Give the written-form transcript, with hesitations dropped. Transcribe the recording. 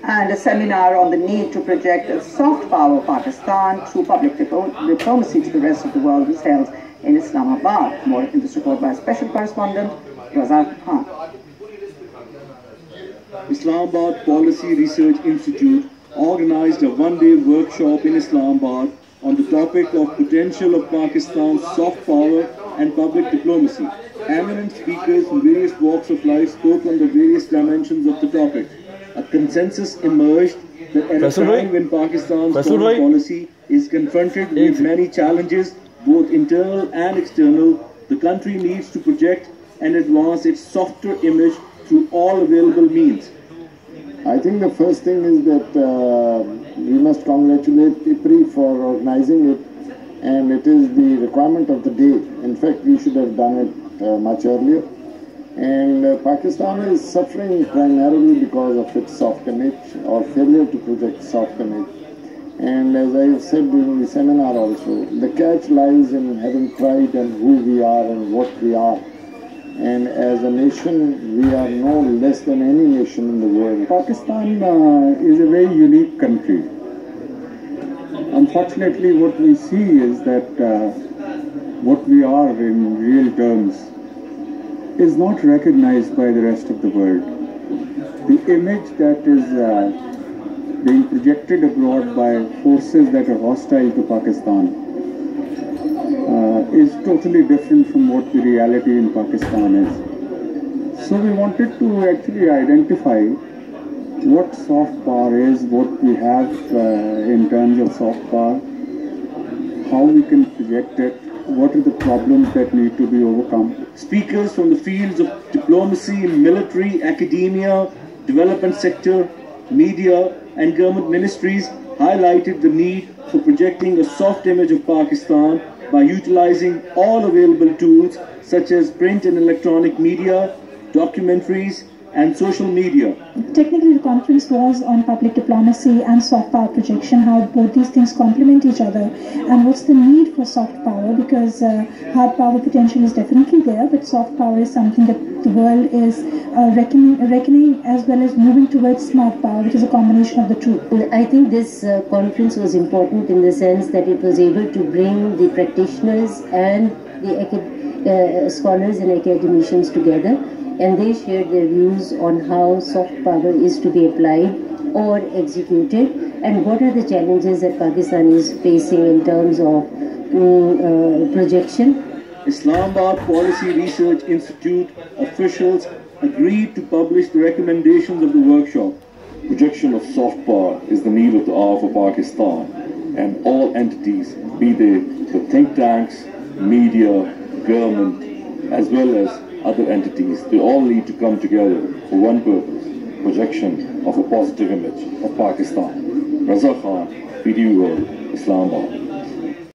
and a seminar on the need to project a soft power Pakistan through public diplomacy to the rest of the world was held in Islamabad. More in this report by special correspondent Razak Khan. Islamabad Policy Research Institute organized a one-day workshop in Islamabad on the topic of potential of Pakistan's soft power and public diplomacy. Eminent speakers from various walks of life spoke on the various dimensions of the topic. A consensus emerged that at a time when Pakistan's foreign policy is confronted with many challenges, both internal and external, the country needs to project and advance its softer image through all available means. I think the first thing is that we must congratulate IPRI for organizing it, and it is the requirement of the day. In fact, we should have done it much earlier. And Pakistan is suffering primarily because of its soft image or failure to project soft image. And as I have said during the seminar also, the catch lies in having pride in who we are and what we are. And as a nation, we are no less than any nation in the world. Pakistan is a very unique country. Unfortunately, what we see is that what we are in real terms is not recognized by the rest of the world. The image that is being projected abroad by forces that are hostile to Pakistan is totally different from what the reality in Pakistan is. So we wanted to actually identify what soft power is, what we have in terms of soft power, how we can project it, what are the problems that need to be overcome. Speakers from the fields of diplomacy, military, academia, development sector, media and government ministries highlighted the need for projecting a soft image of Pakistan by utilizing all available tools such as print and electronic media, documentaries and social media. Technically, the conference was on public diplomacy and soft power projection, how both these things complement each other, and what's the need for soft power, because hard power potential is definitely there, but soft power is something that the world is reckoning as well as moving towards smart power, which is a combination of the two. I think this conference was important in the sense that it was able to bring the practitioners and the scholars and academicians together, and they shared their views on how soft power is to be applied or executed, and what are the challenges that Pakistan is facing in terms of projection. Islamabad Policy Research Institute officials agreed to publish the recommendations of the workshop. Projection of soft power is the need of the hour for Pakistan, and all entities, be they the think tanks, media, government, as well as other entities, they all need to come together for one purpose: projection of a positive image of Pakistan. Razak Khan, PTV World, Islamabad.